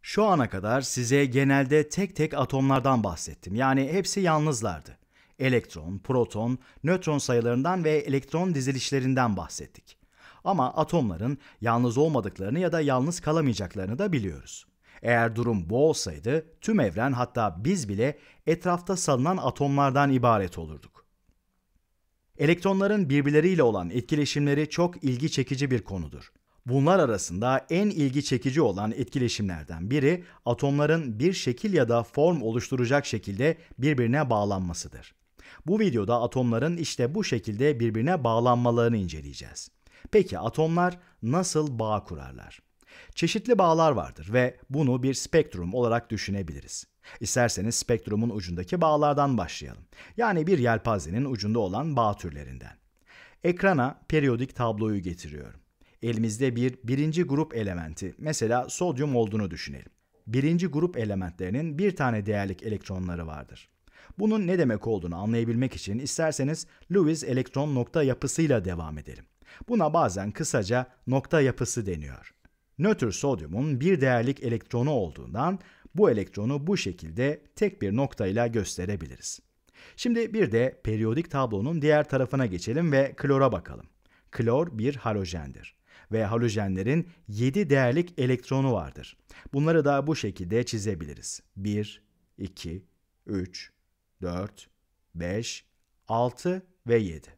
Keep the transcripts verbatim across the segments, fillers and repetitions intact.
Şu ana kadar size genelde tek tek atomlardan bahsettim. Yani hepsi yalnızlardı. Elektron, proton, nötron sayılarından ve elektron dizilişlerinden bahsettik. Ama atomların yalnız olmadıklarını ya da yalnız kalamayacaklarını da biliyoruz. Eğer durum bu olsaydı tüm evren, hatta biz bile etrafta salınan atomlardan ibaret olurduk. Elektronların birbirleriyle olan etkileşimleri çok ilgi çekici bir konudur. Bunlar arasında en ilgi çekici olan etkileşimlerden biri atomların bir şekil ya da form oluşturacak şekilde birbirine bağlanmasıdır. Bu videoda atomların işte bu şekilde birbirine bağlanmalarını inceleyeceğiz. Peki atomlar nasıl bağ kurarlar? Çeşitli bağlar vardır ve bunu bir spektrum olarak düşünebiliriz. İsterseniz spektrumun ucundaki bağlardan başlayalım. Yani bir yelpazenin ucunda olan bağ türlerinden. Ekrana periyodik tabloyu getiriyorum. Elimizde bir birinci grup elementi, mesela sodyum olduğunu düşünelim. Birinci grup elementlerinin bir tane değerlik elektronları vardır. Bunun ne demek olduğunu anlayabilmek için isterseniz Lewis elektron nokta yapısıyla devam edelim. Buna bazen kısaca nokta yapısı deniyor. Nötr sodyumun bir değerlik elektronu olduğundan bu elektronu bu şekilde tek bir noktayla gösterebiliriz. Şimdi bir de periyodik tablonun diğer tarafına geçelim ve klora bakalım. Klor bir halojendir ve halojenlerin yedi değerlik elektronu vardır. Bunları da bu şekilde çizebiliriz. bir, iki, üç, dört, beş, altı ve yedi.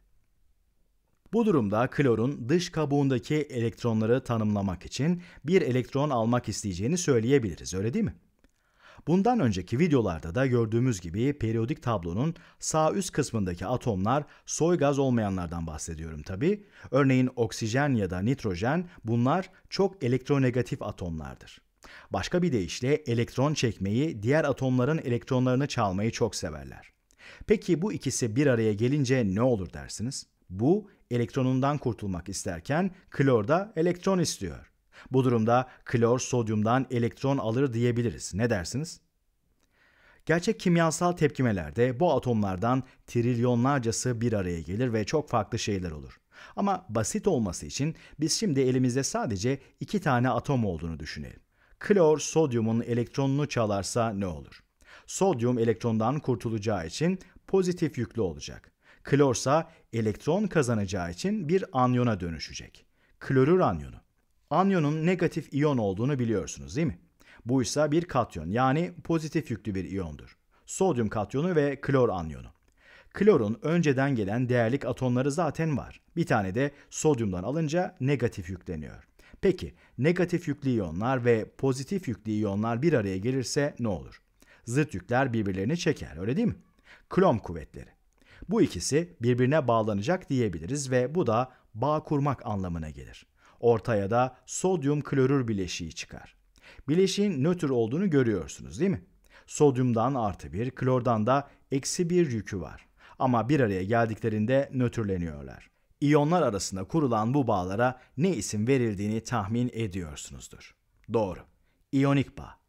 Bu durumda klorun dış kabuğundaki elektronları tanımlamak için bir elektron almak isteyeceğini söyleyebiliriz, öyle değil mi? Bundan önceki videolarda da gördüğümüz gibi periyodik tablonun sağ üst kısmındaki atomlar soy gaz olmayanlardan bahsediyorum tabii. Örneğin oksijen ya da nitrojen, bunlar çok elektronegatif atomlardır. Başka bir deyişle elektron çekmeyi, diğer atomların elektronlarını çalmayı çok severler. Peki bu ikisi bir araya gelince ne olur dersiniz? Bu elektronundan kurtulmak isterken klor da elektron istiyor. Bu durumda klor sodyumdan elektron alır diyebiliriz. Ne dersiniz? Gerçek kimyasal tepkimelerde bu atomlardan trilyonlarcası bir araya gelir ve çok farklı şeyler olur. Ama basit olması için biz şimdi elimizde sadece iki tane atom olduğunu düşünelim. Klor sodyumun elektronunu çalarsa ne olur? Sodyum elektrondan kurtulacağı için pozitif yüklü olacak. Klorsa elektron kazanacağı için bir anyona dönüşecek. Klorür anyonu. Anyonun negatif iyon olduğunu biliyorsunuz değil mi? Bu ise bir katyon, yani pozitif yüklü bir iyondur. Sodyum katyonu ve klor anyonu. Klorun önceden gelen değerlik atomları zaten var. Bir tane de sodyumdan alınca negatif yükleniyor. Peki negatif yüklü iyonlar ve pozitif yüklü iyonlar bir araya gelirse ne olur? Zıt yükler birbirlerini çeker, öyle değil mi? Klom kuvvetleri. Bu ikisi birbirine bağlanacak diyebiliriz ve bu da bağ kurmak anlamına gelir. Ortaya da sodyum klorür bileşiği çıkar. Bileşiğin nötr olduğunu görüyorsunuz değil mi? Sodyumdan artı bir, klordan da eksi bir yükü var. Ama bir araya geldiklerinde nötrleniyorlar. İyonlar arasında kurulan bu bağlara ne isim verildiğini tahmin ediyorsunuzdur. Doğru, iyonik bağ.